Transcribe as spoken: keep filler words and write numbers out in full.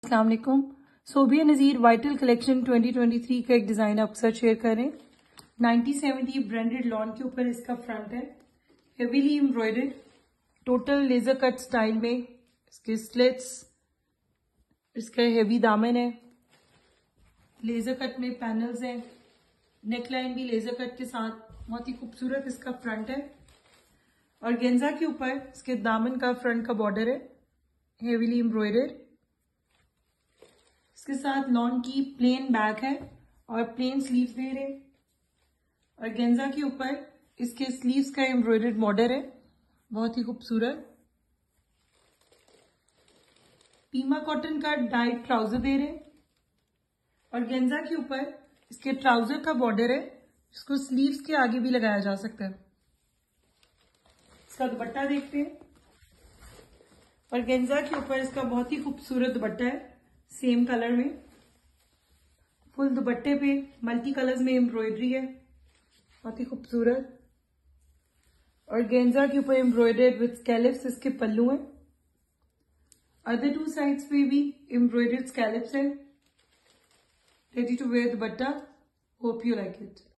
अस्सलाम वालेकुम। Sobia Nazir vital collection twenty twenty three का एक डिज़ाइन आपके साथ शेयर कर रहे हैं। नाइनटी सेवेंटी ब्रांडेड लॉन के ऊपर इसका फ्रंट है, heavily embroidered, total laser cut style में। इसके स्लिट्स, इसका हेवी दामन है, लेजर कट में पैनल्स हैं, नेकलाइन भी लेजर कट के साथ। बहुत ही खूबसूरत इसका फ्रंट है और गेंजा के ऊपर इसके दामन का फ्रंट का बॉर्डर है, हेवीली एम्ब्रॉयडर्ड। इसके साथ लॉन की प्लेन बैक है और प्लेन स्लीव्स दे रहे और गेंजा के ऊपर इसके स्लीव्स का एम्ब्रॉयडर्ड बॉर्डर है, बहुत ही खूबसूरत। पीमा कॉटन का डाइट ट्राउजर दे रहे और गेंजा के ऊपर इसके ट्राउजर का बॉर्डर है, जिसको स्लीव्स के आगे भी लगाया जा सकता है। इसका दुपट्टा देखते हैं और गेंजा के ऊपर इसका बहुत ही खूबसूरत दुपट्टा है, सेम कलर में। फुल दुपट्टे पे मल्टी कलर्स में एम्ब्रॉयडरी है, बहुत ही खूबसूरत। और गेंजा के ऊपर एम्ब्रॉयडर्ड विद स्कैलिप्स इसके पल्लू हैं। अदर टू साइड्स पे भी एम्ब्रॉयडर्ड स्कैलिप्स है। Ready to wear dupatta. Hope you like it.